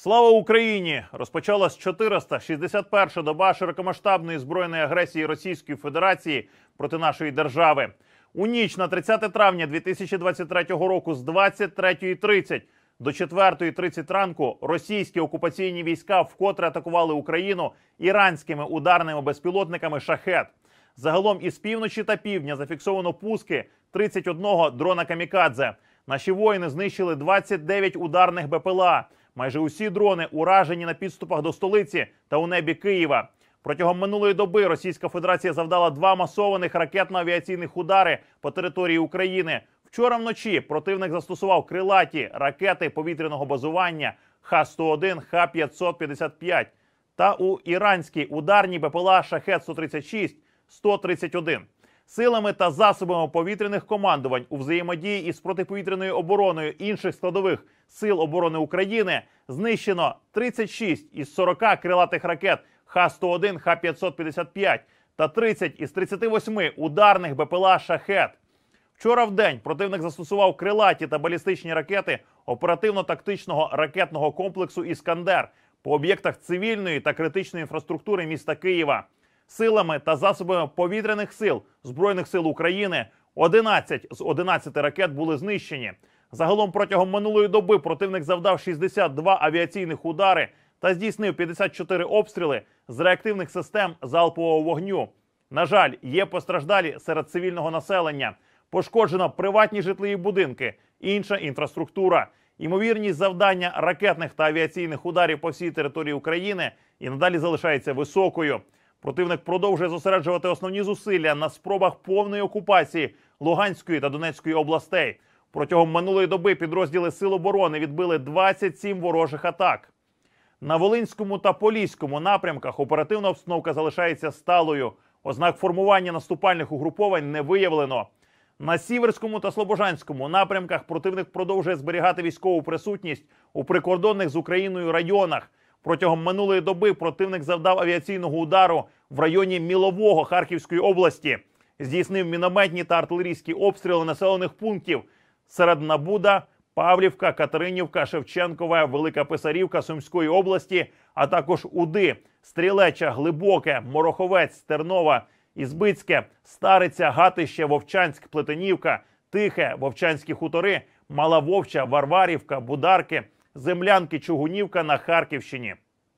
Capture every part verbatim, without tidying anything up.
Слава Україні! Розпочалась чотириста шістдесят перша доба широкомасштабної збройної агресії Російської Федерації проти нашої держави. У ніч на тридцяте травня дві тисячі двадцять третього року з двадцять третьої тридцять до четвертої тридцять ранку російські окупаційні війська вкотре атакували Україну іранськими ударними безпілотниками «Шахед». Загалом із півночі та півдня зафіксовано пуски тридцять одного дрона «Камікадзе». Наші воїни знищили двадцять дев'ять ударних БПЛА. Майже усі дрони уражені на підступах до столиці та у небі Києва. Протягом минулої доби Російська Федерація завдала два масованих ракетно-авіаційних удари по території України. Вчора вночі противник застосував крилаті ракети повітряного базування Х сто один, Х п'ятсот п'ятдесят п'ять та у іранські ударні БПЛА Шахед сто тридцять шість, сто тридцять один. Силами та засобами повітряних командувань у взаємодії із протиповітряною обороною інших складових сил оборони України знищено тридцять шість із сорока крилатих ракет Х сто один, Х п'ятсот п'ятдесят п'ять та тридцять із тридцяти восьми ударних БПЛА «Шахед». Вчора в день противник застосував крилаті та балістичні ракети оперативно-тактичного ракетного комплексу «Іскандер» по об'єктах цивільної та критичної інфраструктури міста Києва. Силами та засобами повітряних сил Збройних сил України одинадцять з одинадцяти ракет були знищені. Загалом протягом минулої доби противник завдав шістдесят два авіаційних удари та здійснив п'ятдесят чотири обстріли з реактивних систем залпового вогню. На жаль, є постраждалі серед цивільного населення. Пошкоджено приватні житлові будинки, інша інфраструктура. Ймовірність завдання ракетних та авіаційних ударів по всій території України і надалі залишається високою. Противник продовжує зосереджувати основні зусилля на спробах повної окупації Луганської та Донецької областей. Протягом минулої доби підрозділи Сил оборони відбили двадцять сім ворожих атак. На Волинському та Поліському напрямках оперативна обстановка залишається сталою. Ознак формування наступальних угруповань не виявлено. На Сіверському та Слобожанському напрямках противник продовжує зберігати військову присутність у прикордонних з Україною районах. Протягом минулої доби противник завдав авіаційного удару в районі Мілового Харківської області. Здійснив мінометні та артилерійські обстріли населених пунктів Середнабуда, Павлівка, Катеринівка, Шевченкове, Велика Писарівка Сумської області, а також Уди, Стрілеча, Глибоке, Мороховець, Тернова, Ізбицьке, Стариця, Гатище, Вовчанськ, Плетенівка, Тихе, Вовчанські хутори, Мала Вовча, Варварівка, Бударки, Землянки, Чугунівка на Харківщині.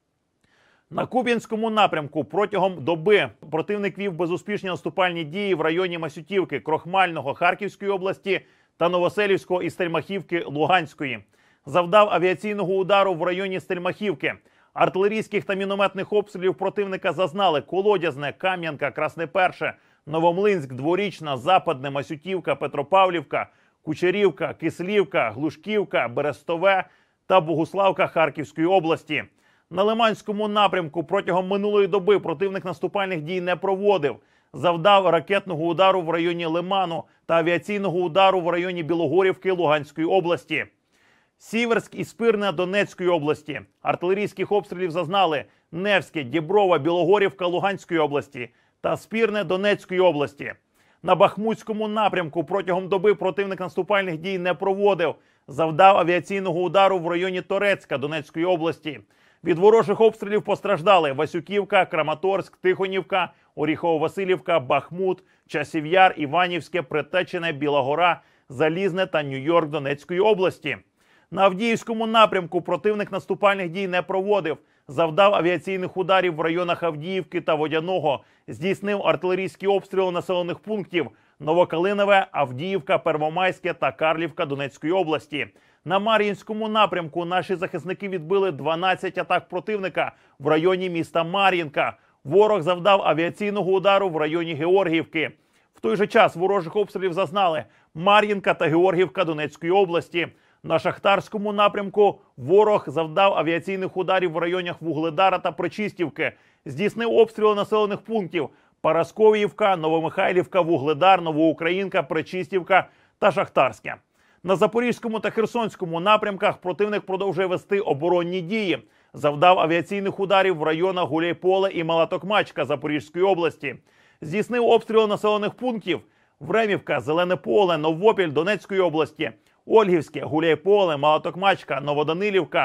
На Куп'янському напрямку протягом доби противник вів безуспішні наступальні дії в районі Масютівки, Крохмального Харківської області та Новоселівського і Стельмахівки Луганської. Завдав авіаційного удару в районі Стельмахівки. Артилерійських та мінометних обстрілів противника зазнали Колодязне, Кам'янка, Красне Перше, Новомлинськ, Дворічна, Западне, Масютівка, Петропавлівка, Кучерівка, Кислівка, Глушківка, Берестове та Богуславка Харківської області. На Лиманському напрямку протягом минулої доби противник наступальних дій не проводив. Завдав ракетного удару в районі Лиману та авіаційного удару в районі Білогорівки Луганської області. Сіверськ і Спирне Донецької області. Артилерійських обстрілів зазнали Невське, Діброва, Білогорівка Луганської області та Спірне Донецької області. На Бахмутському напрямку протягом доби противник наступальних дій не проводив. Завдав авіаційного удару в районі Торецька Донецької області. Від ворожих обстрілів постраждали Васюківка, Краматорськ, Тихонівка, Оріхово-Василівка, Бахмут, Часів Яр, Іванівське, Притечене, Біла Гора, Залізне та Нью-Йорк Донецької області. На Авдіївському напрямку противник наступальних дій не проводив. Завдав авіаційних ударів в районах Авдіївки та Водяного. Здійснив артилерійські обстріли населених пунктів Новокалинове, Авдіївка, Первомайське та Карлівка Донецької області. На Мар'їнському напрямку наші захисники відбили дванадцять атак противника в районі міста Мар'їнка. Ворог завдав авіаційного удару в районі Георгіївки. В той же час ворожих обстрілів зазнали Мар'їнка та Георгіївка Донецької області. На Шахтарському напрямку ворог завдав авіаційних ударів в районах Вугледара та Причистівки. Здійснив обстріли населених пунктів Парасковіївка, Новомихайлівка, Вугледар, Новоукраїнка, Причистівка та Шахтарське. На Запорізькому та Херсонському напрямках противник продовжує вести оборонні дії. Завдав авіаційних ударів в районах Гуляйполе і Мала Токмачка Запорізької області. Здійснив обстріли населених пунктів Времівка, Зелене Поле, Новопіль Донецької області, Ольгівське, Гуляйполе, Мала Токмачка, Новоданилівка,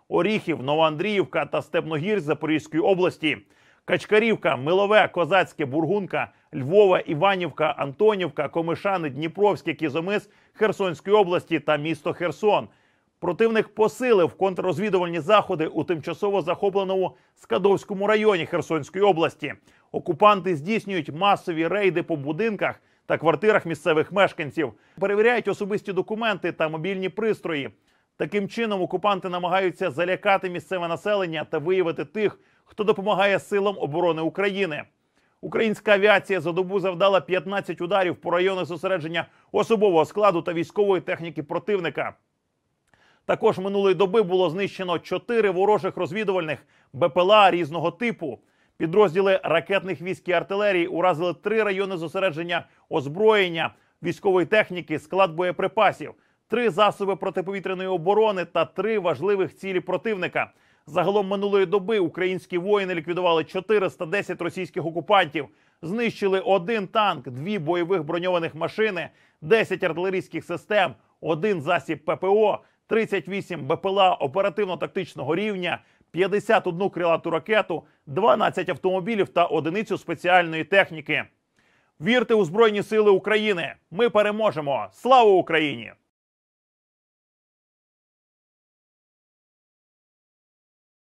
Оріхів, Новоандріївка та Степногірськ Запорізької області, Качкарівка, Милове, Козацьке, Бургунка, Львова, Іванівка, Антонівка, Комишани, Дніпровське, Кізомис Херсонської області та місто Херсон. Противник посилив контррозвідувальні заходи у тимчасово захопленому Скадовському районі Херсонської області. Окупанти здійснюють масові рейди по будинках та квартирах місцевих мешканців, перевіряють особисті документи та мобільні пристрої. Таким чином окупанти намагаються залякати місцеве населення та виявити тих, хто допомагає силам оборони України. Українська авіація за добу завдала п'ятнадцять ударів по районах зосередження особового складу та військової техніки противника. Також минулої доби було знищено чотири ворожих розвідувальних БПЛА різного типу. Підрозділи ракетних військ і артилерії уразили три райони зосередження озброєння, військової техніки, склад боєприпасів, три засоби протиповітряної оборони та три важливих цілі противника. Загалом минулої доби українські воїни ліквідували чотириста десять російських окупантів, знищили один танк, дві бойових броньованих машини, десять артилерійських систем, один засіб ППО, тридцять вісім БПЛА оперативно-тактичного рівня, п'ятдесят одну крилату ракету, дванадцять автомобілів та одиницю спеціальної техніки. Вірте у Збройні Сили України! Ми переможемо! Слава Україні!